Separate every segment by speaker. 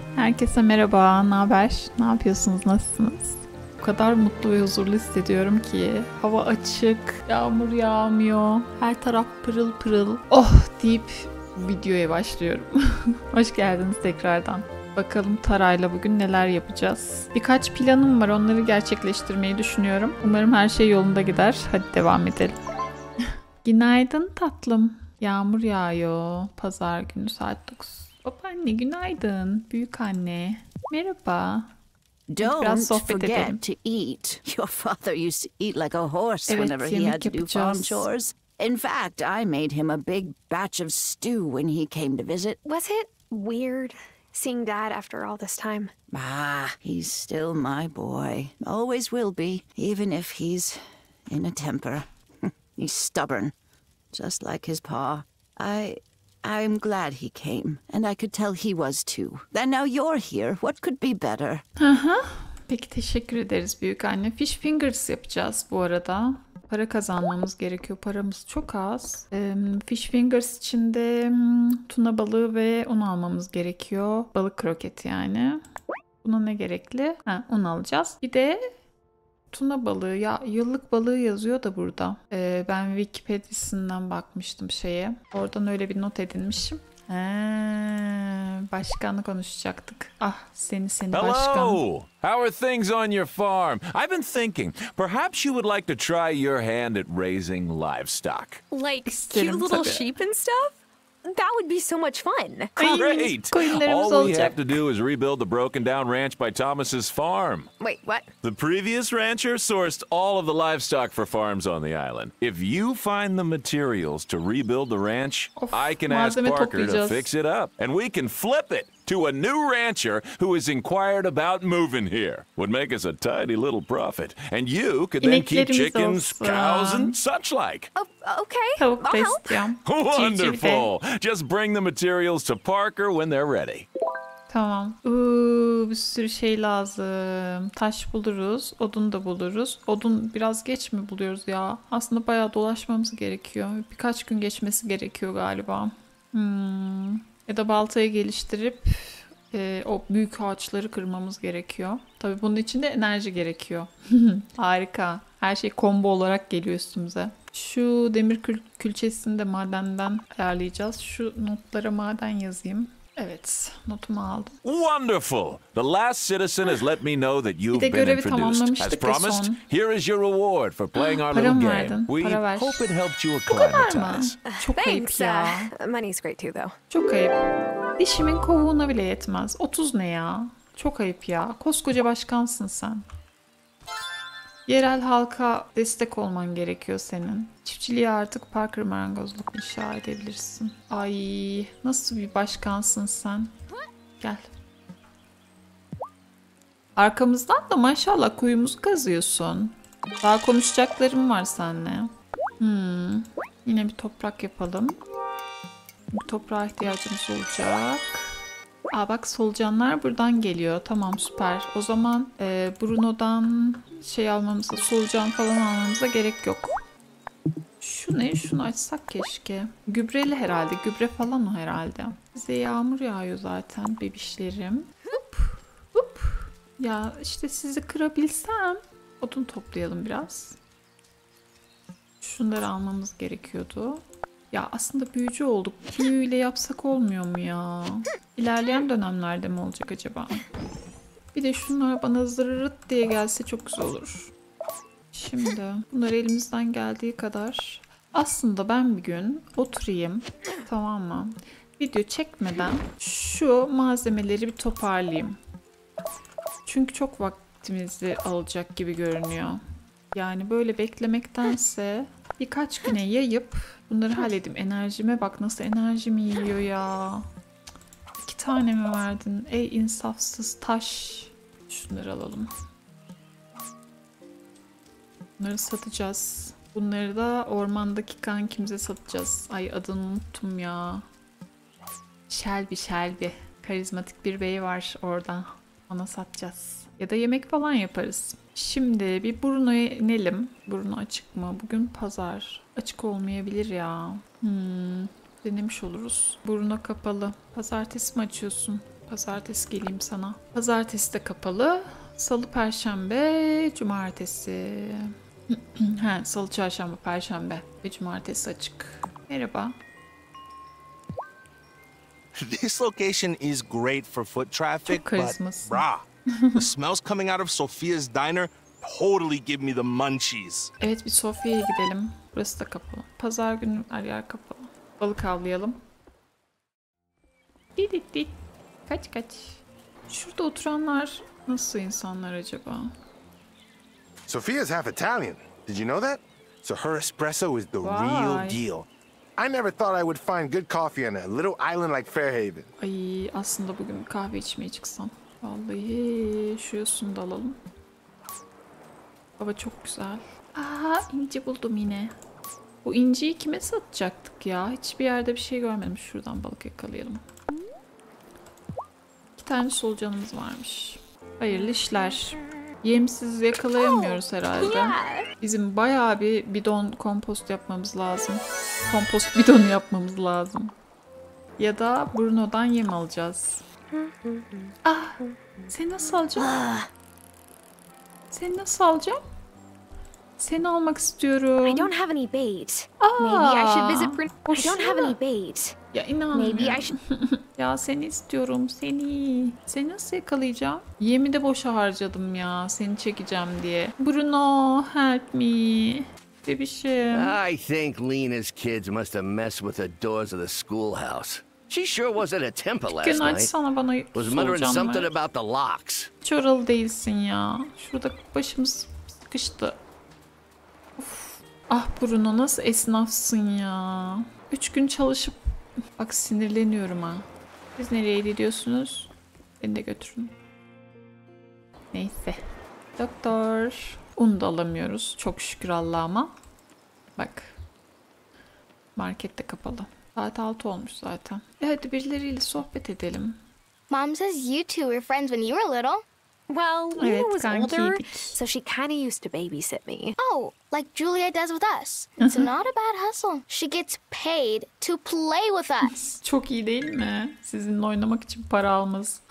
Speaker 1: Herkese merhaba, ne haber? Ne yapıyorsunuz, nasılsınız? O kadar mutlu ve huzurlu hissediyorum ki. Hava açık, yağmur yağmıyor, her taraf pırıl pırıl. Oh deyip videoya başlıyorum. Hoş geldiniz tekrardan. Bakalım Tara'yla bugün neler yapacağız. Birkaç planım var, onları gerçekleştirmeyi düşünüyorum. Umarım her şey yolunda gider. Hadi devam edelim. Günaydın tatlım. Yağmur yağıyor. Pazar günü saat 9. Babaanne günaydın. Büyük anne. Merhaba. Hadi biraz
Speaker 2: Don't
Speaker 1: sohbet edelim.
Speaker 2: forget to eat. Your father used to eat like a horse
Speaker 1: Evet,
Speaker 2: whenever he
Speaker 1: yemek
Speaker 2: had to do farm
Speaker 1: yapacağız.
Speaker 2: chores. In fact, I made him a big batch of stew when he came to visit.
Speaker 3: Was it weird seeing Dad after all this time?
Speaker 2: He's still my boy. Always will be, even if he's in a temper. He's stubborn, just like his pa. I'm glad he came, and I could tell he was too. And now you're here. What could be better?
Speaker 1: Peki teşekkür ederiz büyük anne. Fish fingers yapacağız bu arada. Para kazanmamız gerekiyor. Paramız çok az. Fish fingers için de tuna balığı ve un almamız gerekiyor. Balık kroketi yani. Buna ne gerekli? Un alacağız. Bir de tuna balığı. Ya yıllık balığı yazıyor da burada. Ben Wikipedia'sından bakmıştım şeye. Oradan öyle bir not edinmişim. Başkanla konuşacaktık. Seni başkan.
Speaker 4: Hello! How are things on your farm? I've been thinking, perhaps you would like to try your hand at raising livestock.
Speaker 3: Like
Speaker 1: İsterim
Speaker 3: cute little
Speaker 1: tabii.
Speaker 3: sheep and stuff? That would be so much fun.
Speaker 4: Great!
Speaker 1: koyunlarımız
Speaker 4: All we
Speaker 1: olacak.
Speaker 4: have to do is rebuild the broken down ranch by Thomas's farm.
Speaker 3: Wait, what?
Speaker 4: The previous rancher sourced all of the livestock for farms on the island. If you find the materials to rebuild the ranch,
Speaker 1: Of,
Speaker 4: I can ask
Speaker 1: malzeme
Speaker 4: Parker to
Speaker 1: toplayacağız.
Speaker 4: fix it up, and we can flip it to a new rancher who has inquired about moving here. Would make us a tiny little profit, and you could then keep
Speaker 1: İneklerimiz
Speaker 4: chickens,
Speaker 1: olsun.
Speaker 4: cows, and such like.
Speaker 3: Oh, okay.
Speaker 1: Tavuk da
Speaker 3: I'll help.
Speaker 1: istiyorum. Civciv de.
Speaker 4: Wonderful! Just bring the materials to Parker when they're ready.
Speaker 1: Tamam. Bir sürü şey lazım. Taş buluruz. Odun da buluruz. Odun biraz geç mi buluyoruz ya? Aslında bayağı dolaşmamız gerekiyor. Birkaç gün geçmesi gerekiyor galiba. Ya da baltayı geliştirip o büyük ağaçları kırmamız gerekiyor. Tabii bunun için de enerji gerekiyor. Harika. Her şey combo olarak geliyor üstümüze. Şu demir külçesini de madenden ayarlayacağız. Şu notlara maden yazayım. Evet, notumu aldım.
Speaker 4: Wonderful! The last citizen has let me know that you've
Speaker 1: Bir de
Speaker 4: been
Speaker 1: görevi
Speaker 4: introduced.
Speaker 1: tamamlamıştık
Speaker 4: As
Speaker 1: ya
Speaker 4: promised,
Speaker 1: son.
Speaker 4: here is your reward for playing our
Speaker 1: Para
Speaker 4: little
Speaker 1: mı
Speaker 4: game.
Speaker 1: verdin?
Speaker 4: We
Speaker 1: Para ver.
Speaker 4: hope it helped you
Speaker 1: Var mı?
Speaker 4: acclimatize.
Speaker 1: Çok ayıp
Speaker 3: Thanks.
Speaker 1: ya.
Speaker 3: Money's great too, though.
Speaker 1: Çok ayıp. Dişimin kovuğuna bile yetmez. 30 ne ya? Çok ayıp ya. Koskoca başkansın sen. Yerel halka destek olman gerekiyor senin. Çiftçiliğe artık Parker marangozluk inşa edebilirsin. Ay nasıl bir başkansın sen? Gel. Arkamızdan da maşallah kuyumuzu kazıyorsun. Daha konuşacaklarım var seninle. Yine bir toprak yapalım. Bir toprağa ihtiyacımız olacak. Bak solucanlar buradan geliyor. Tamam süper. O zaman Bruno'dan almamıza, solucan falan almamıza gerek yok. Şu ne? Şunu açsak keşke. Gübreli herhalde. Gübre falan o herhalde. Bize yağmur yağıyor zaten bebişlerim. Hop, hop. Ya işte sizi kırabilsem. Odun toplayalım biraz. Şunları almamız gerekiyordu. Ya aslında büyücü olduk. Büyüyle yapsak olmuyor mu ya? İlerleyen dönemlerde mi olacak acaba? Bir de şunlar bana zırırıt diye gelse çok güzel olur. Şimdi bunlar elimizden geldiği kadar. Aslında ben bir gün oturayım. Tamam mı? Video çekmeden şu malzemeleri bir toparlayayım. Çünkü çok vaktimizi alacak gibi görünüyor. Yani böyle beklemektense birkaç güne yayıp bunları halledeyim. Enerjime bak nasıl enerjimi yiyor ya. 2 tane mi verdin? Ey insafsız taş. Şunları alalım. Bunları satacağız. Bunları da ormandaki kankimize satacağız. Ay adını unuttum ya. Shelby. Karizmatik bir bey var orada. Ona satacağız. Ya da yemek falan yaparız. Şimdi bir Bruno'ya inelim. Bruno açık mı? Bugün pazar. Açık olmayabilir ya. Denemiş oluruz. Bruno kapalı. Pazartesi mi açıyorsun? Pazartesi geleyim sana. Pazartesi de kapalı. Salı, perşembe, cumartesi. Salı, çarşamba, perşembe ve cumartesi açık. Merhaba.
Speaker 5: This location is great for foot traffic,
Speaker 1: Çok
Speaker 5: but
Speaker 1: karizmasın.
Speaker 5: brah, the smells coming out of Sophia's diner totally give me the munchies.
Speaker 1: Evet, bir Sofya'ya gidelim. Burası da kapalı. Pazar günü her yer kapalı. Balık avlayalım. Didit. Kaç. Şurada oturanlar nasıl insanlar acaba?
Speaker 6: Sophia's half Italian. Did you know that? So her espresso is the real
Speaker 1: Why?
Speaker 6: deal. I never thought I would find good coffee on a little island like Fairhaven.
Speaker 1: Ay, aslında bugün bir kahve içmeye çıksam. Vallahi şu yosunu da alalım. Hava çok güzel. Aa, inci buldum yine. Bu inciyi kime satacaktık ya? Hiçbir yerde bir şey görmedim. Şuradan balık yakalayalım. 2 tane solucanımız varmış. Hayırlı işler. Yemsiz yakalayamıyoruz herhalde. Bizim bayağı bir bidon kompost yapmamız lazım. Kompost bidonu yapmamız lazım. Ya da Bruno'dan yem alacağız. Seni nasıl alacağım? Seni nasıl alacağım? Seni almak istiyorum.
Speaker 3: I don't have any bait. Maybe I should visit Bruno. I don't have any bait.
Speaker 1: Ya inanmıyorum.
Speaker 3: Maybe I should.
Speaker 1: Ya seni istiyorum, seni. Seni nasıl yakalayacağım? Yemi de boşa harcadım ya, seni çekeceğim diye. Bruno, help me. Bebişim.
Speaker 7: I think Lena's kids must have messed with the doors of the schoolhouse. She sure was at a temper last
Speaker 1: Gün
Speaker 7: night.
Speaker 1: açsana bana
Speaker 7: Was muttering
Speaker 1: solucan
Speaker 7: something
Speaker 1: ver.
Speaker 7: about the locks.
Speaker 1: Hiç oralı değilsin ya. Şurada başımız sıkıştı. Of. Ah Bruno, nasıl esnafsın ya. 3 gün çalışıp bak sinirleniyorum ha. Siz nereye gidiyorsunuz? Beni de götürün. Neyse. Doktor. Un da alamıyoruz. Çok şükür Allah'ıma. Bak. Market de kapalı. Saat 6 olmuş zaten. Hadi birileriyle sohbet edelim.
Speaker 8: Mom says you two were friends when you were little.
Speaker 3: Well, Lena
Speaker 1: Evet,
Speaker 3: was older,
Speaker 1: kankiydik.
Speaker 3: so she kind of used to babysit me.
Speaker 8: Oh, like Julia does with us. It's not a bad hustle. She gets paid to play with us.
Speaker 1: Çok iyi değil mi? Sizinle oynamak için para alması.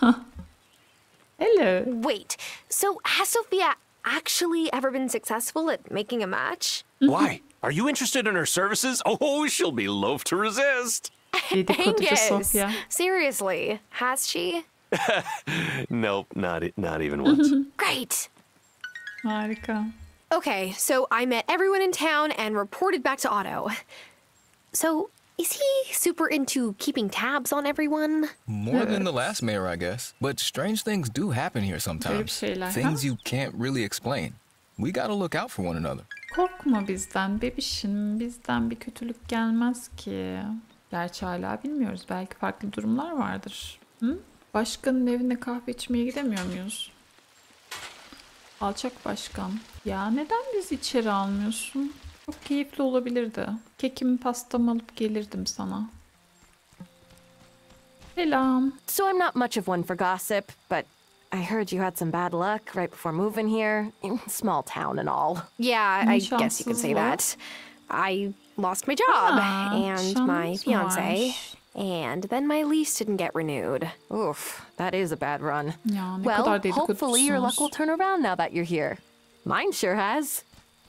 Speaker 1: Hello.
Speaker 3: Wait, so has Sophia actually ever been successful at making a match?
Speaker 4: Why? Are you interested in her services? Oh, she'll be loath to resist.
Speaker 1: Dedikoducu Sofya.
Speaker 3: Seriously, has she?
Speaker 4: Nope, not even once.
Speaker 3: Great.
Speaker 1: Harika.
Speaker 3: Okay, so I met everyone in town and reported back to Otto. So, is he super into keeping tabs on everyone?
Speaker 9: More than the last mayor, I guess. But strange things do happen here sometimes.
Speaker 1: şeyler,
Speaker 9: Things
Speaker 1: ha?
Speaker 9: you can't really explain. We gotta look out for one another.
Speaker 1: Korkma bizden bebişim. Bizden bir kötülük gelmez ki. Gerçi hala bilmiyoruz. Belki farklı durumlar vardır. Hı? Başkanın evine kahve içmeye gidemiyor muyuz? Alçak başkan. Ya neden bizi içeri almıyorsun? Çok keyifli olabilirdi. Kekimi pastamı alıp gelirdim sana. Selam.
Speaker 10: So I'm not much of one for gossip, but I heard you had some bad luck right before moving here. Small town and all.
Speaker 3: Yeah, I guess you could say that. I lost my job and my
Speaker 1: şans
Speaker 3: fiance,
Speaker 1: var.
Speaker 3: and then my lease didn't get renewed.
Speaker 10: Oof, that is a bad run.
Speaker 1: Ya ne
Speaker 10: Well,
Speaker 1: kadar
Speaker 10: hopefully your luck will
Speaker 1: dedikodusunuz.
Speaker 10: turn around now that you're here. Mine sure has.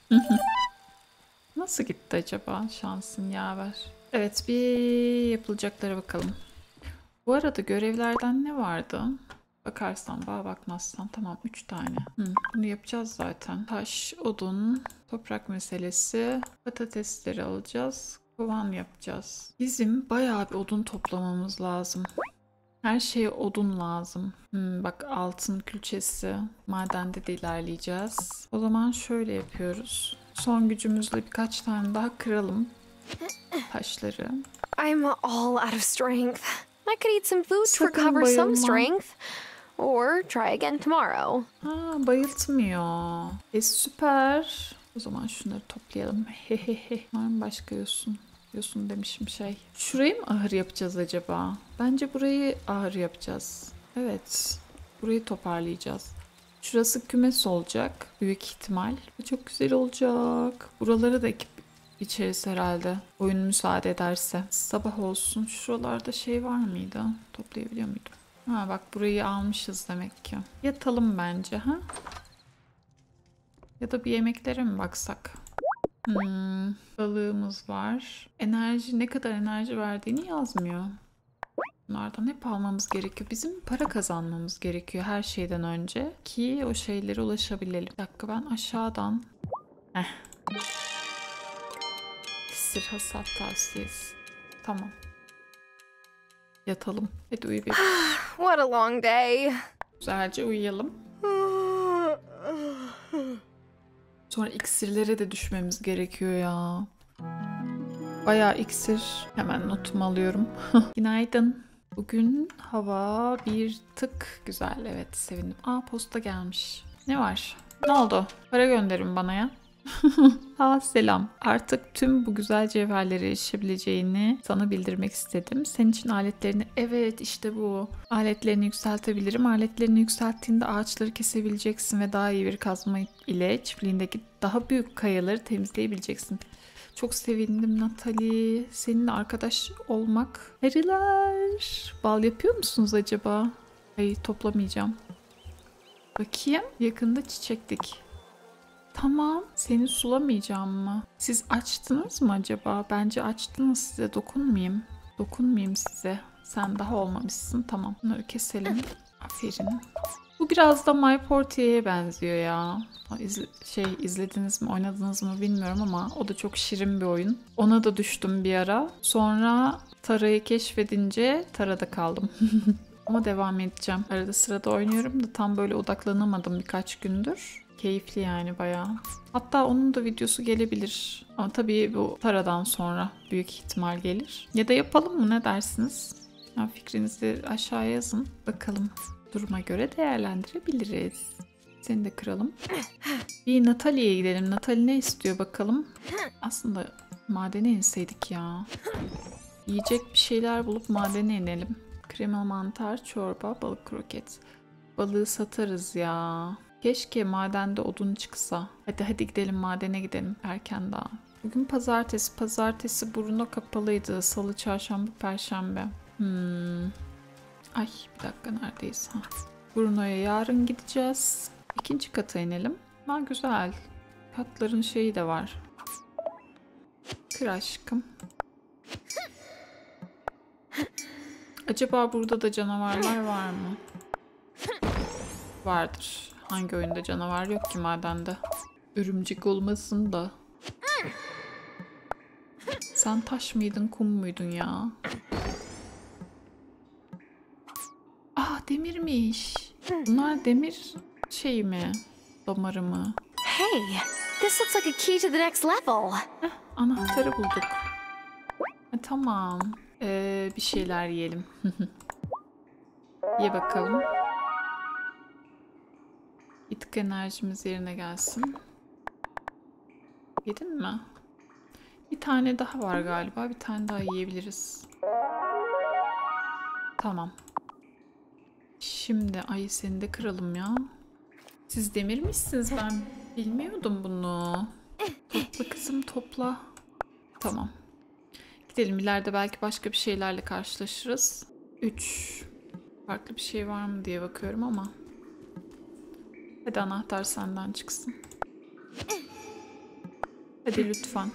Speaker 1: Nasıl gitti acaba şansın yaver? Evet, bir yapılacaklara bakalım. Bu arada görevlerden ne vardı? Bakarsan bakmazsan tamam 3 tane. Bunu yapacağız zaten. Taş, odun, toprak meselesi, patatesleri alacağız, kovan yapacağız. Bizim bayağı bir odun toplamamız lazım. Her şeye odun lazım. Bak altın külçesi, madende de ilerleyeceğiz. O zaman şöyle yapıyoruz. Son gücümüzle birkaç tane daha kıralım taşları.
Speaker 3: I'm all out of strength. I could eat some food to
Speaker 1: Sakın
Speaker 3: recover some
Speaker 1: bayılma.
Speaker 3: strength, or try again tomorrow.
Speaker 1: Bayıltmıyor. Süper. O zaman şunları toplayalım. Hehehe. Var mı başka yosun? Yosun demişim şey. Şurayı mı ahır yapacağız acaba? Bence burayı ahır yapacağız. Evet. Burayı toparlayacağız. Şurası kümes olacak. Büyük ihtimal. Bu çok güzel olacak. Buraları da ekip içeriz herhalde. Oyun müsaade ederse. Sabah olsun. Şuralarda şey var mıydı? Toplayabiliyor muydum? Ha bak burayı almışız demek ki. Yatalım bence ha. Ya da bir yemeklere mi baksak? Balığımız var. Enerji ne kadar enerji verdiğini yazmıyor. Bunlardan hep almamız gerekiyor. Bizim para kazanmamız gerekiyor her şeyden önce ki o şeylere ulaşabilelim. Bir dakika ben aşağıdan. İksir hasat tavsiyesi. Tamam. Yatalım. Hadi uyu bebeğim.
Speaker 3: What a long day.
Speaker 1: Güzelce uyuyalım. Sonra iksirlere de düşmemiz gerekiyor ya. Bayağı iksir. Hemen notumu alıyorum. Günaydın. Bugün hava bir tık güzel. Evet sevindim. Aa posta gelmiş. Ne var? Ne oldu? Para gönderin bana ya. Selam. Artık tüm bu güzel cevherlere erişebileceğini sana bildirmek istedim. Senin için aletlerini, evet işte bu. Aletlerini yükseltebilirim. Aletlerini yükselttiğinde ağaçları kesebileceksin ve daha iyi bir kazma ile çiftliğindeki daha büyük kayaları temizleyebileceksin. Çok sevindim Natalie. Seninle arkadaş olmak. Heriler. Bal yapıyor musunuz acaba? Hayır toplamayacağım. Bakayım. Yakında çiçektik. Tamam. Seni sulamayacağım mı? Siz açtınız mı acaba? Bence açtınız, size dokunmayayım. Dokunmayayım size. Sen daha olmamışsın. Tamam. Bunları keselim. Aferin. Bu biraz da My Portia'ya benziyor ya. İzlediniz mi, oynadınız mı bilmiyorum ama o da çok şirin bir oyun. Ona da düştüm bir ara. Sonra Tara'yı keşfedince Tara'da kaldım. Ama devam edeceğim. Arada sırada oynuyorum da tam böyle odaklanamadım birkaç gündür. Keyifli yani bayağı. Hatta onun da videosu gelebilir. Ama tabii bu Tara'dan sonra büyük ihtimal gelir. Ya da yapalım mı, ne dersiniz? Ya fikrinizi aşağıya yazın. Bakalım. Duruma göre değerlendirebiliriz. Seni de kıralım. Bir Natalie'ye gidelim. Natalie ne istiyor bakalım. Aslında madene inseydik ya. Yiyecek bir şeyler bulup madene inelim. Kremalı mantar, çorba, balık kroket. Balığı satarız ya. Keşke madende odun çıksa. Hadi gidelim madene gidelim. Erken daha. Bugün pazartesi. Pazartesi Bruno kapalıydı. Salı, çarşamba, perşembe. Ay bir dakika neredeyiz? Ha. Bruno'ya yarın gideceğiz. 2. kata inelim. Ha güzel. Katların şeyi de var. Kır aşkım. Acaba burada da canavarlar var mı? Vardır. Hangi oyunda canavar yok ki madende? Örümcek olmasın da. Sen taş mıydın, kum muydun ya? Demirmiş. Bunlar demir şey mi? Damarı mı?
Speaker 3: Hey, this looks like a key to the next level.
Speaker 1: Anahtarı bulduk. Tamam. Bir şeyler yiyelim. Ye bakalım. Bir tık enerjimiz yerine gelsin. Yedin mi? Bir tane daha var galiba. Bir tane daha yiyebiliriz. Tamam. Şimdi ay seni de kıralım ya. Siz demirmişsiniz, ben bilmiyordum bunu. Topla kızım topla. Tamam. Gidelim, ileride belki başka bir şeylerle karşılaşırız. 3. Farklı bir şey var mı diye bakıyorum ama. Hadi anahtar senden çıksın. Hadi lütfen.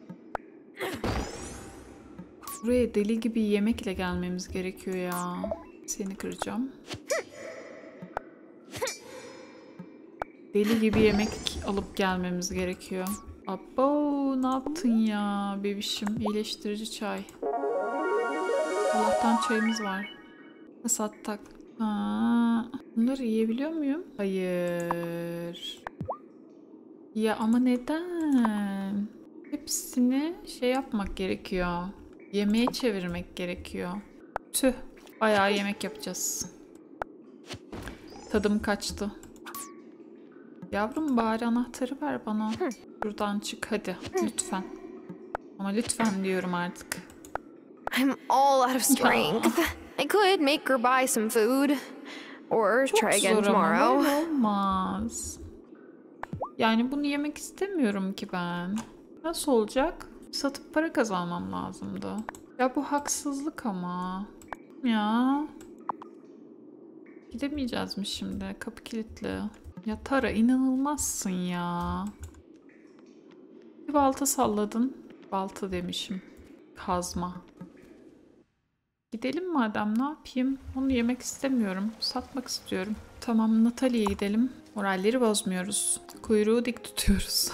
Speaker 1: Buraya deli gibi yemek ile gelmemiz gerekiyor ya. Seni kıracağım. Deli gibi yemek alıp gelmemiz gerekiyor. Abo ne yaptın ya bebişim? İyileştirici çay. Allah'tan çayımız var. Sattak. Bunları yiyebiliyor muyum? Hayır. Ya ama neden? Hepsini şey yapmak gerekiyor. Yemeğe çevirmek gerekiyor. Tüh. Bayağı yemek yapacağız. Tadım kaçtı. Yavrum bari anahtarı ver bana. Buradan çık hadi. Lütfen. Ama lütfen diyorum artık.
Speaker 3: I'm all out of strength. I could make her buy some food. Or
Speaker 1: Çok
Speaker 3: try again
Speaker 1: zor ama
Speaker 3: tomorrow.
Speaker 1: böyle olmaz. Yani bunu yemek istemiyorum ki ben. Nasıl olacak? Satıp para kazanmam lazımdı. Ya bu haksızlık ama. Ya. Gidemeyeceğiz mi şimdi? Kapı kilitli. Ya Tara inanılmazsın ya. Bir balta salladın. Balta demişim. Kazma. Gidelim madem, ne yapayım? Onu yemek istemiyorum. Satmak istiyorum. Tamam, Natalia'ya gidelim. Moralleri bozmuyoruz. Kuyruğu dik tutuyoruz.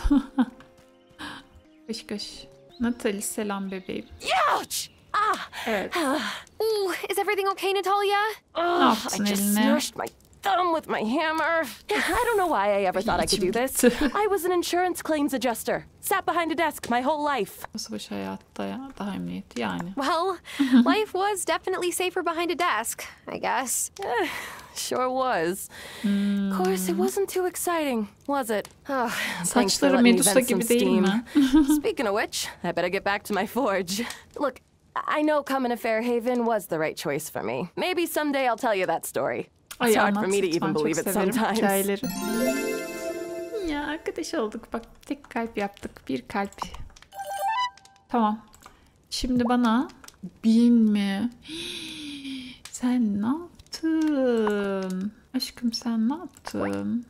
Speaker 1: Kaş kaş. Natalie selam bebeğim.
Speaker 10: Ouch! Ah!
Speaker 1: Evet.
Speaker 3: Ooh, is everything okay, Natalia?
Speaker 1: Ne yaptın
Speaker 10: I just
Speaker 1: eline?
Speaker 10: smashed my thumb with my hammer. I don't know why I ever thought I could do this. I was an insurance claims adjuster. Sat behind a desk my whole life.
Speaker 1: Nasıl baş hayatta ya? Daha emniyetli yani.
Speaker 3: Well, life was definitely safer behind a desk, I guess.
Speaker 10: Sure was. Of course, it wasn't too exciting, was it? Oh, thanks for
Speaker 1: Saçları
Speaker 10: letting me
Speaker 1: Medusa
Speaker 10: vent some
Speaker 1: gibi değil
Speaker 10: steam.
Speaker 1: mi?
Speaker 10: Speaking of which, I better get back to my forge. Look, I know coming to Fairhaven was the right choice for me. Maybe someday I'll tell you that story.
Speaker 1: Ay,
Speaker 10: It's hard
Speaker 1: anlat
Speaker 10: for me to
Speaker 1: lütfen,
Speaker 10: even
Speaker 1: çok
Speaker 10: believe it
Speaker 1: severim
Speaker 10: sometimes.
Speaker 1: hikayeleri. Ya arkadaş olduk bak, tek kalp yaptık, bir kalp. Tamam. Şimdi bana 1000 mi? Sen ne yaptın? Aşkım sen ne yaptın?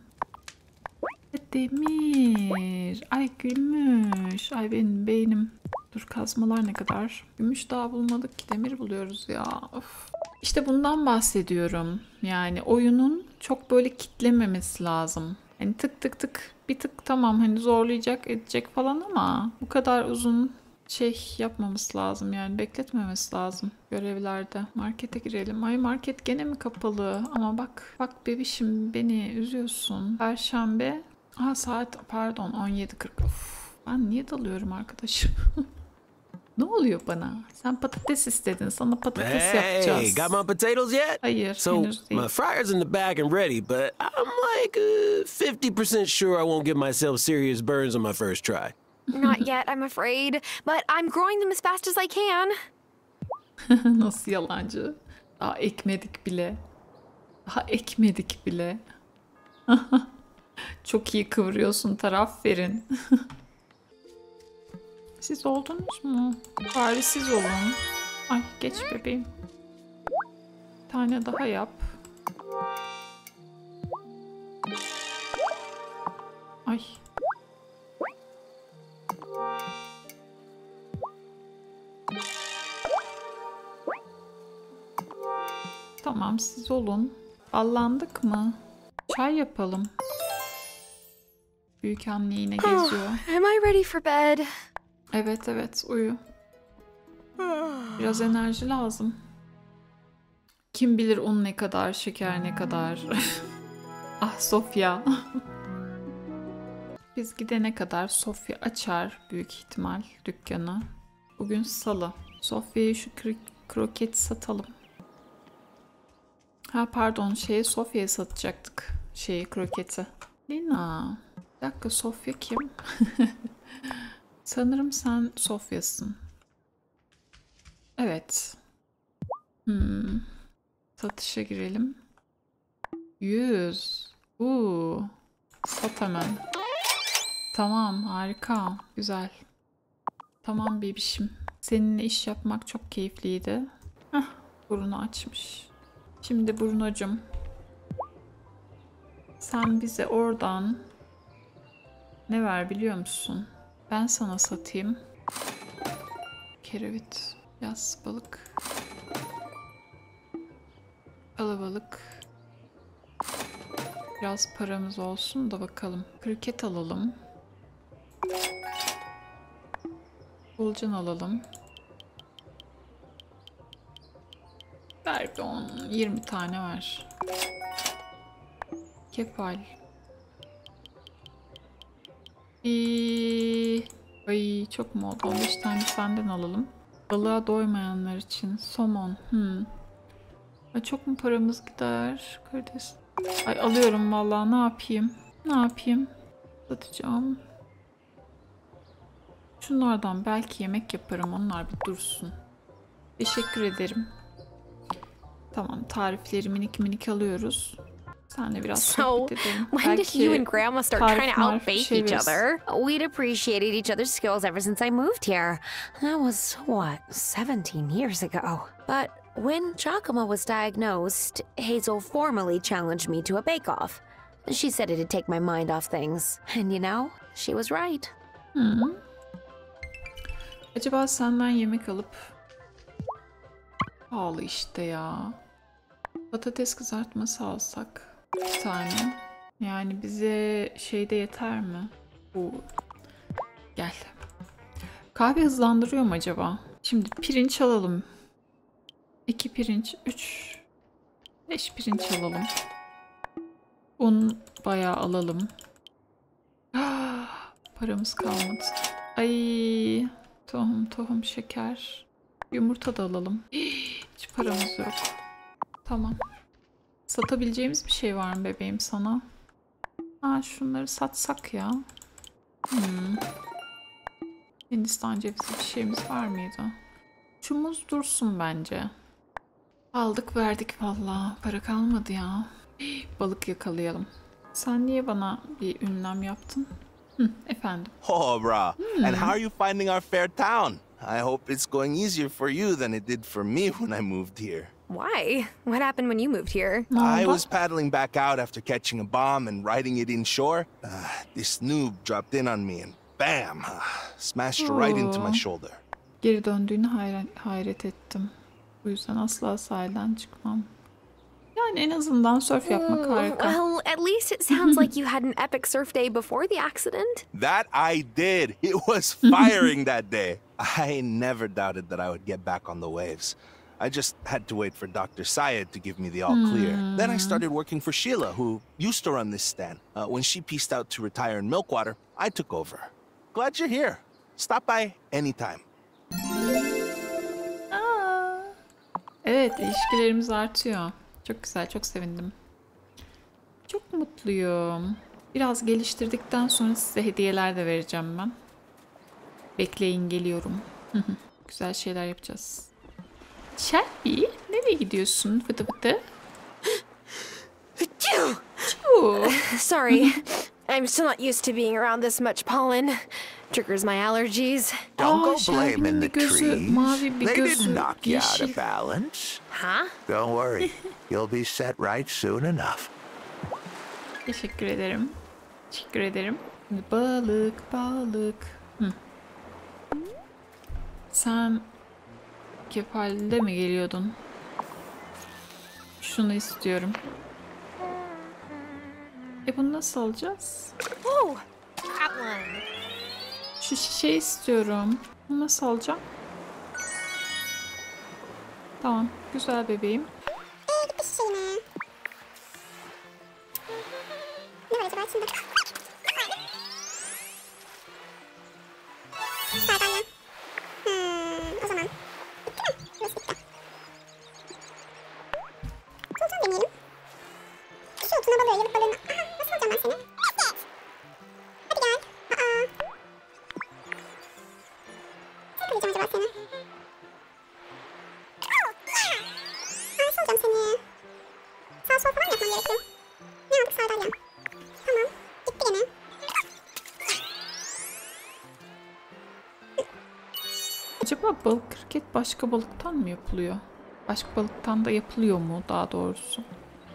Speaker 1: Demir. Ay gümüş. Ay benim beynim. Dur, kazmalar ne kadar? Gümüş daha bulmadık ki, demir buluyoruz ya. Of. İşte bundan bahsediyorum. Yani oyunun çok böyle kitlememesi lazım. Hani tık tık tık bir tık tamam, hani zorlayacak edecek falan ama bu kadar uzun şey yapmaması lazım, yani bekletmemesi lazım görevlerde. Markete girelim. Ay market gene mi kapalı? Ama bak bebişim, beni üzüyorsun. Perşembe. Saat pardon 17:40. Of, ben niye dalıyorum arkadaşım? Ne oluyor bana? Sen patates istedin. Sana patates yapacağız.
Speaker 11: Hey, got my potatoes yet?
Speaker 1: Hayır,
Speaker 11: So,
Speaker 1: henüz değil.
Speaker 11: my fryer's in the bag and ready, but I'm like 50% sure I won't give myself serious burns on my first try.
Speaker 3: Not yet, I'm afraid. But I'm growing them as fast as I can.
Speaker 1: Nasıl yalancı? Daha ekmedik bile. Çok iyi kıvırıyorsun, taraf verin. Siz oldunuz mu? Bari siz olun. Ay geç bebeğim. Bir tane daha yap. Ay. Tamam, siz olun. Ballandık mı? Çay yapalım. Büyük anne yine geziyor.
Speaker 3: Am I ready for bed?
Speaker 1: Evet, uyu. Biraz enerji lazım. Kim bilir un ne kadar, şeker ne kadar. Ah Sofya. Biz gidene kadar Sofya açar büyük ihtimal dükkanı. Bugün salı. Sofya'ya şu kroket satalım. Pardon, Sofya'ya satacaktık. Kroketi. Lina. Bir dakika, Sofya kim? Sanırım sen Sofya'sın. Evet. Satışa girelim. 100. Sat hemen. Tamam, harika. Güzel. Tamam bebişim. Seninle iş yapmak çok keyifliydi. Burnu açmış. Şimdi Bruno'cum. Sen bize oradan ne ver biliyor musun? Ben sana satayım. Kerevit. Yaz balık. Alabalık. Biraz paramız olsun da bakalım. Kriket alalım. Bulcan alalım. Ver bir 20 tane ver. Kefal. Ay çok mu oldu? 15 tane senden alalım. Balığa doymayanlar için somon. Ay, çok mu paramız gider? Karides. Ay alıyorum vallahi, ne yapayım? Satacağım. Şunlardan belki yemek yaparım, onlar bir dursun. Teşekkür ederim. Tamam, tarifleri minik alıyoruz. Senle biraz sohbet edelim.
Speaker 3: When did you and Grandma start trying to outbake each other?
Speaker 12: We'd appreciated each other's skills ever since I moved here. That was, 17 years ago. But When Giacomo was diagnosed, Hazel formally challenged me to a bake-off. She said it'd take my mind off things. And you know, she was right.
Speaker 1: Acaba senden yemek alıp... Pahalı işte ya. Patates kızartması alsak. Bir tane. Yani bize şeyde yeter mi? Bu. Gel. Kahve hızlandırıyor mu acaba? Şimdi pirinç alalım. 2 pirinç, 3, 5 pirinç alalım. Un bayağı alalım. Paramız kalmadı. Ay, tohum, şeker. Yumurta da alalım. Hiç paramız yok. Tamam. Satabileceğimiz bir şey var mı bebeğim sana? Şunları satsak ya. Hindistan cevizi bir şeyimiz var mıydı? Şu muz dursun bence. Aldık verdik vallahi. Para kalmadı ya. Balık yakalayalım. Sen niye bana bir ünlem yaptın? Efendim.
Speaker 5: Oh, brah. And how are you finding our fair town? I hope it's going easier for you than it did for me when I moved here.
Speaker 3: Why? What happened when you moved here?
Speaker 5: I was paddling back out after catching a bomb and riding it inshore. This noob dropped in on me and bam! Smashed right into my shoulder.
Speaker 1: Geri döndüğüne hayret ettim. Bu yüzden asla sahilden çıkmam. Yani en azından surf yapmak harika.
Speaker 3: Well, at least it sounds like you had an epic surf day before the accident.
Speaker 5: That I did. It was firing that day. I never doubted that I would get back on the waves. I just had to wait for Dr. Syed to give me the all clear. Then I started working for Sheila, who used to run this stand. When she pieced out to retire in Milkwater, I took over. Glad you're here. Stop by anytime.
Speaker 1: Evet, ilişkilerimiz artıyor. Çok güzel, çok sevindim. Çok mutluyum. Biraz geliştirdikten sonra size hediyeler de vereceğim ben. Bekleyin, geliyorum. Güzel şeyler yapacağız. Shelby, nereye gidiyorsun fıtı fıtı?
Speaker 3: Sorry, I'm still not used to being around this much pollen. Triggers my allergies.
Speaker 13: Don't go blaming the trees.
Speaker 1: Mavi bir
Speaker 13: They
Speaker 1: gözü,
Speaker 13: didn't knock you out
Speaker 1: yeşil.
Speaker 13: of balance.
Speaker 3: Huh?
Speaker 13: Don't worry. You'll be set right soon enough.
Speaker 1: Teşekkür ederim. Teşekkür ederim. Balık, balık. Sen kefalde mi geliyordun? Şunu istiyorum. Bunu nasıl alacağız?
Speaker 3: Oh, that one.
Speaker 1: Şu şişeyi istiyorum. Bunu nasıl alacağım? Tamam. Güzel bebeğim. Acaba balık kriket başka balıktan mı yapılıyor? Başka balıktan da yapılıyor mu daha doğrusu?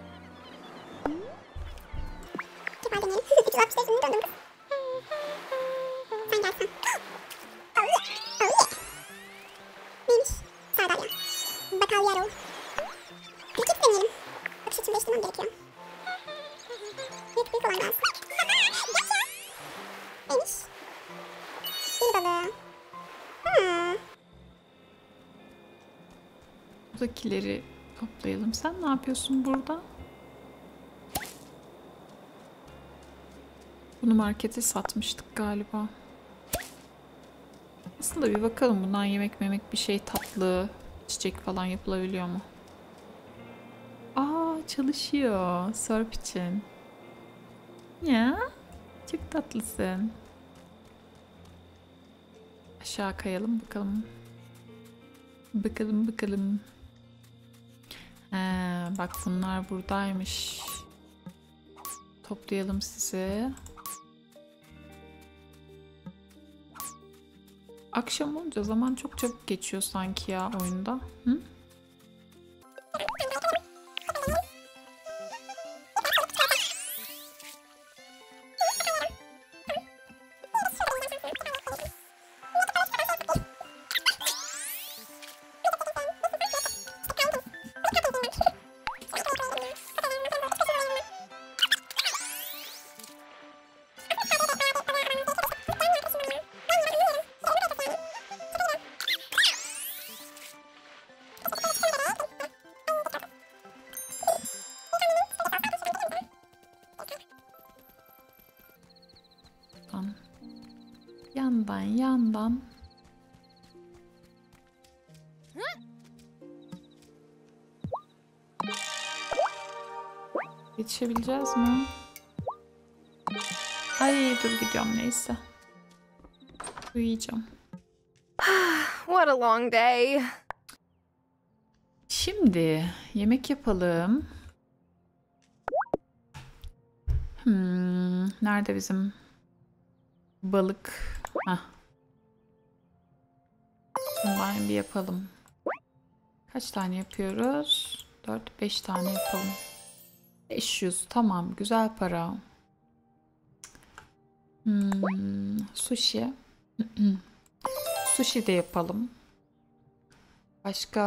Speaker 1: Buradakileri toplayalım. Sen ne yapıyorsun burada? Bunu markete satmıştık galiba. Aslında bir bakalım bundan yemek memek bir şey tatlı, çiçek falan yapılabiliyor mu? Çalışıyor surf için. Ya çok tatlısın. Aşağı kayalım bakalım. Bakalım. Bak bunlar buradaymış. Toplayalım sizi. Akşam olunca zaman çok çabuk geçiyor sanki ya oyunda. Hı? yandan. Yetişebileceğiz mi? Ay dur gidiyorum neyse. Uyuyacağım.
Speaker 3: What a long day.
Speaker 1: Şimdi yemek yapalım. Nerede bizim balık? Hah. Bundan bir yapalım. Kaç tane yapıyoruz? 4-5 tane yapalım. 500 tamam güzel para. Sushi. Sushi de yapalım. Başka...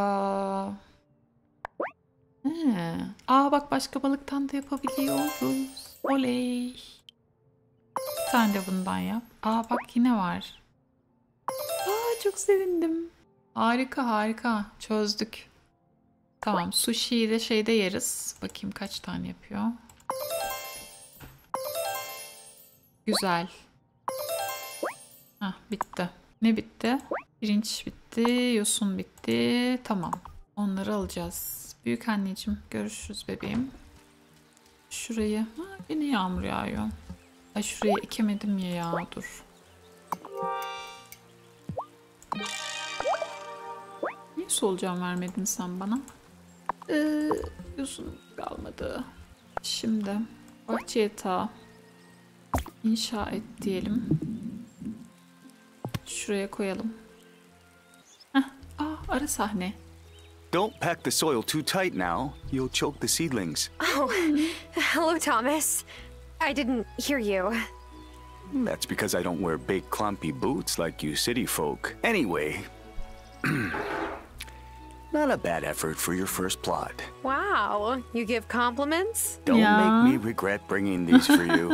Speaker 1: bak başka balıktan da yapabiliyoruz. Oley. Bir tane de bundan yap. Bak yine var. Çok sevindim. Harika harika. Çözdük. Tamam sushi'yi de şeyde yeriz. Bakayım kaç tane yapıyor. Güzel. Bitti. Ne bitti? Pirinç bitti. Yosun bitti. Tamam. Onları alacağız. Büyük anneciğim görüşürüz bebeğim. Şurayı. Yine yağmur yağıyor. Ay şuraya ekemedim ya dur. Niye solucan vermedin sen bana? Yosun kalmadı. Şimdi bahçe yatağı inşa et diyelim. Şuraya koyalım. Ara sahne.
Speaker 14: Don't pack the soil too tight now. You'll choke the seedlings.
Speaker 3: Oh, hello, Thomas. I didn't hear you.
Speaker 14: That's because I don't wear big clumpy boots like you city folk. Anyway, not a bad effort for your first plot.
Speaker 3: Wow, you give compliments?
Speaker 14: Don't make me regret bringing these for you.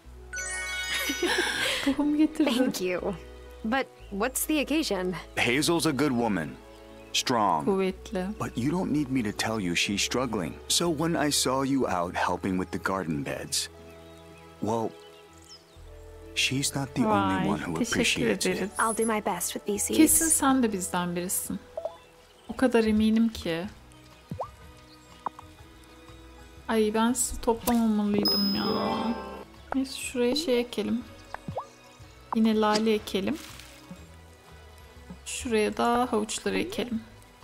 Speaker 3: Thank you. But what's the occasion?
Speaker 14: Hazel's a good woman. Strong.
Speaker 1: Kuvvetli.
Speaker 14: But you don't need me to tell you she's struggling. So when I saw you out helping with the garden beds, well, she's not the only one who appreciates it.
Speaker 3: I'll do my best with these seeds.
Speaker 1: Kesin sen de bizden birisin. O kadar eminim ki. Ay ben sizi toplamamalıydım ya. Neyse şuraya şey ekelim. Yine lale ekelim. Şuraya da havuçları ekelim.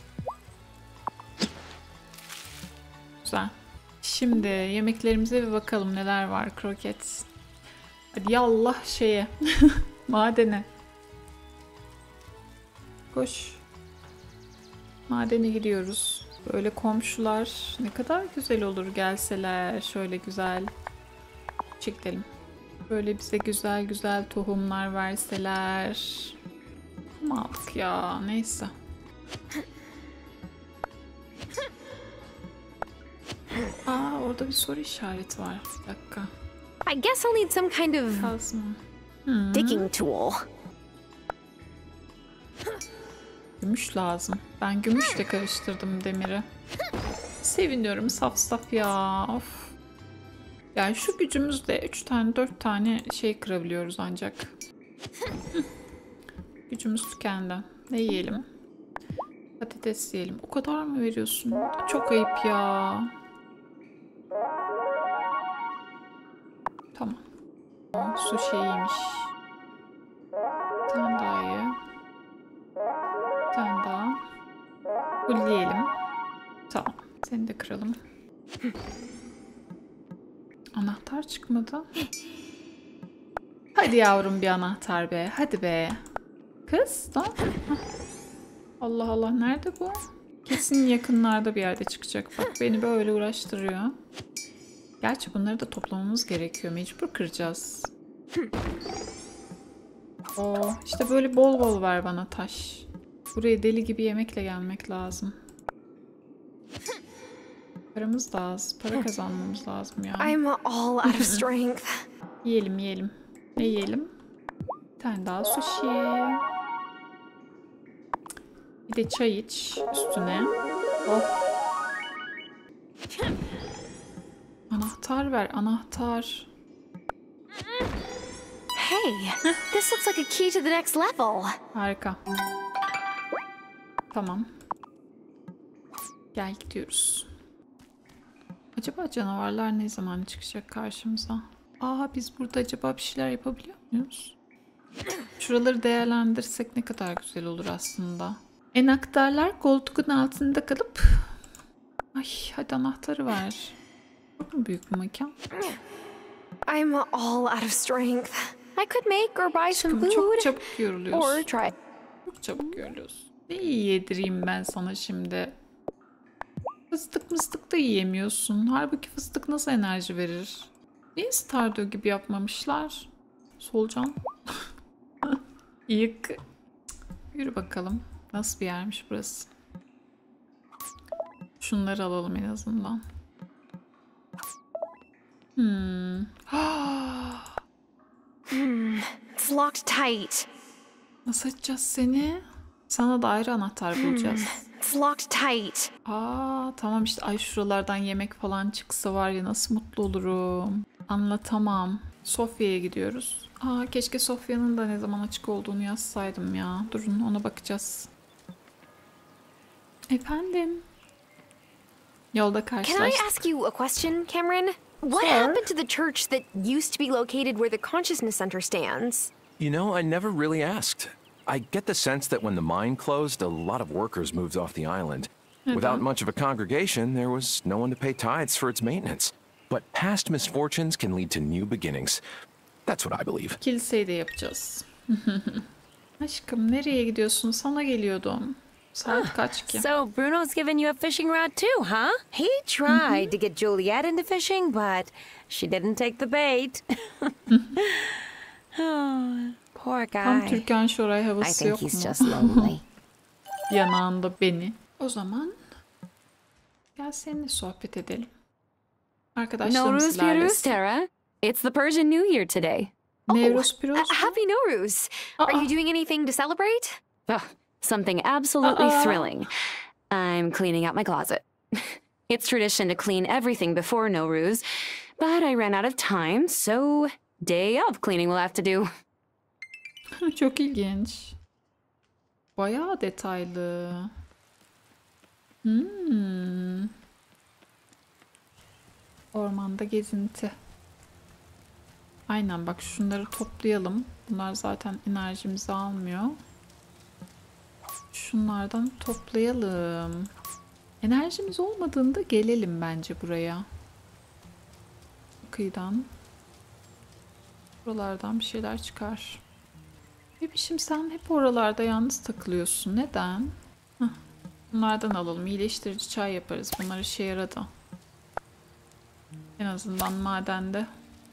Speaker 1: Güzel. Şimdi yemeklerimize bir bakalım neler var kroket. Hadi yallah şeye. Madene. Koş. Madene gidiyoruz. Böyle komşular ne kadar güzel olur gelseler. Şöyle güzel. Çekelim. Böyle bize güzel güzel tohumlar verseler. Aldık ya neyse. Orada bir soru işareti var. Bir dakika.
Speaker 3: I guess I'll need some kind of digging tool.
Speaker 1: Gümüş lazım. Ben gümüşle karıştırdım demiri. Seviniyorum saf saf ya. Of. Yani şu gücümüzle 3 tane 4 tane şey kırabiliyoruz ancak. Gücümüz tükendi. Ne yiyelim? Patates yiyelim. O kadar mı veriyorsun? Çok ayıp ya. Tamam. Sushi iyiymiş. Bir tane daha ye. Bir tane daha. Hulleyelim. Tamam. Seni de kıralım. Anahtar çıkmadı. Hadi yavrum bir anahtar be. Hadi be. Kız da. Allah Allah nerede bu? Kesin yakınlarda bir yerde çıkacak. Bak beni böyle uğraştırıyor. Gerçi bunları da toplamamız gerekiyor. Mecbur kıracağız. İşte böyle bol bol ver bana taş. Buraya deli gibi yemekle gelmek lazım. Paramız da az. Para kazanmamız lazım ya.
Speaker 3: I'm all out of strength.
Speaker 1: Yiyelim yiyelim. Ne yiyelim? Bir tane daha sushi. Bir de çay iç üstüne. Oh. Anahtar ver, anahtar.
Speaker 3: Hey, this looks like a key to the next level.
Speaker 1: Harika. Tamam. Gel gidiyoruz. Acaba canavarlar ne zaman çıkacak karşımıza? Biz burada acaba bir şeyler yapabiliyor muyuz? Şuraları değerlendirsek ne kadar güzel olur aslında. Enaktarlar koltuğun altında kalıp... Ay hadi anahtarı ver. Çok mu büyük bir mekan?
Speaker 3: I'm all out of strength. I could make or buy some food.
Speaker 1: Çok çabuk yoruluyoruz.
Speaker 3: Or try.
Speaker 1: Çok çabuk yoruluyoruz. Ne yedireyim ben sana şimdi? Fıstık mıstık da yiyemiyorsun. Halbuki fıstık nasıl enerji verir? Niye Stardew gibi yapmamışlar? Solucan. Yık. Yürü bakalım. Nasıl bir yermiş burası? Şunları alalım en azından.
Speaker 3: It's locked tight.
Speaker 1: Nasıl açacağız seni? Sana da ayrı anahtar bulacağız.
Speaker 3: It's locked tight.
Speaker 1: Tamam işte. Ay şuralardan yemek falan çıksa var ya nasıl mutlu olurum. Anlatamam. Sofya'ya gidiyoruz. Keşke Sofya'nın da ne zaman açık olduğunu yazsaydım ya. Durun ona bakacağız. Efendim? Yolda karşılaştık.
Speaker 3: Can I ask you a question, Cameron? What happened to the church that used to be located where the Consciousness Center stands?
Speaker 15: You know, I never really asked. I get the sense that when the mine closed, a lot of workers moved off the island. Without much of a congregation, there was no one to pay tithes for its maintenance. But past misfortunes can lead to new beginnings. That's what I believe.
Speaker 1: Kiliseyi de yapacağız. Aşkım nereye gidiyorsun? Sana geliyordum. Saat kaç ki?
Speaker 12: So Bruno's given you a fishing rod too, huh? He tried to get Juliet into fishing, but she didn't take the bait. Poor guy.
Speaker 1: Tam Türkan Şoray
Speaker 12: I
Speaker 1: havası
Speaker 12: think
Speaker 1: yok mu?
Speaker 12: he's just lonely.
Speaker 1: Yanağında beni. O zaman gel seninle sohbet edelim. Arkadaşlarımız
Speaker 16: Nowruz Piruz,
Speaker 1: ilerlesin.
Speaker 16: Tara. It's the Persian New Year today.
Speaker 1: Nowruz Piruz.
Speaker 3: Happy Nowruz. Are you doing anything to celebrate?
Speaker 16: Something absolutely thrilling. I'm cleaning out my closet. It's tradition to clean everything before Nowruz, but I ran out of time, so day of cleaning will have to do.
Speaker 1: Çok ilginç. Bayağı detaylı. Ormanda gezinti. Aynen bak şunları toplayalım. Bunlar zaten enerjimizi almıyor. Şunlardan toplayalım. Enerjimiz olmadığında gelelim bence buraya. Kıyıdan. Buralardan bir şeyler çıkar. Bebişim sen hep oralarda yalnız takılıyorsun. Neden? Bunlardan alalım. İyileştirici çay yaparız. Bunlar işe yaradı. En azından madende.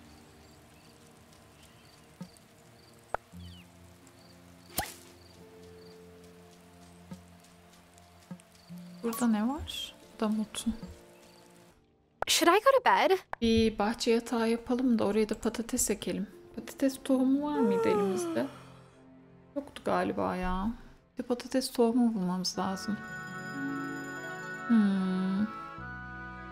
Speaker 1: Burada ne var? Damutun.
Speaker 3: Should I go to bed?
Speaker 1: Bir bahçe yatağı yapalım da oraya da patates ekelim. Patates tohumu var mıydı elimizde? Yoktu galiba ya. Bir patates tohumu bulmamız lazım.